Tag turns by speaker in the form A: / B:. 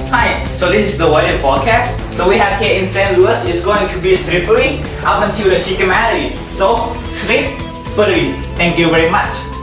A: Hi, so this is the weather forecast. So we have here in St. Louis is going to be slippery up until the Chicamanity. So slippery. Thank you very much.